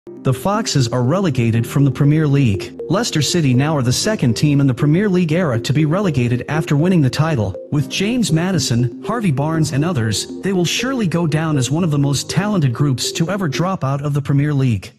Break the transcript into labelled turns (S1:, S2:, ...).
S1: The Foxes are relegated from the Premier League. Leicester City now are the second team in the Premier League era to be relegated after winning the title. With James Maddison, Harvey Barnes and others, they will surely go down as one of the most talented groups to ever drop out of the Premier League.